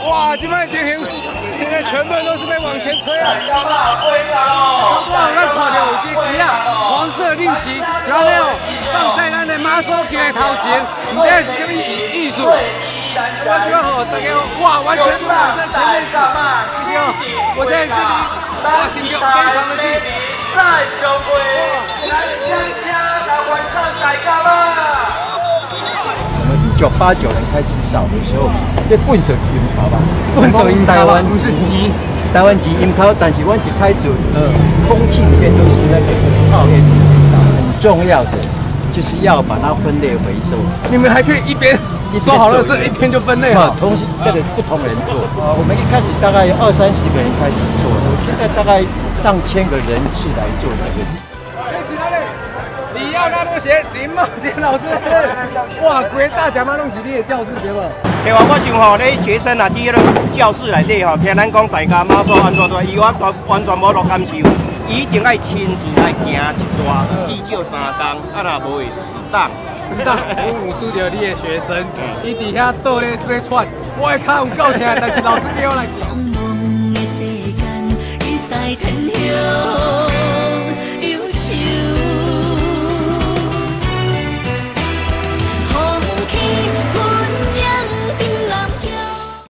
哇，今麦情形现在全部都是被往前推啊！刚刚咱看到有这旗啊，黄色令旗，有没有放在咱的妈祖旗的头前？唔知是什么艺术？我希望吼大家哇，完全都挡在前面去。不行哦，我现在这里哇，心跳非常的近。在小会，来香香来完成大家啦！ 1989年开始扫的时候，这笨手樱桃吧， 笨手樱桃吧，不是鸡，台湾鸡樱桃，但是我一开始，空气里面都是那个泡烟的味道，很重要的就是要把它分类回收。 你们还可以一边收好垃圾，一边就分类好， 同时那个不同人做。我们一开始大概20-30个人开始做，现在大概上千个人次来做这个。 李耀那多贤、林茂贤老师，哇，规大甲妈拢是你的教室对无？ 另外，我想吼，咧学生啊，伫迄个教室内底吼，听咱讲大家妈祖安怎做，伊完全无落感受，伊一定爱亲自来行一抓，至少3天，啊若无会迟档。 迟档，我有拄到你的学生，伊伫遐倒咧喘，我的脚有够痛，但是老师叫我来讲。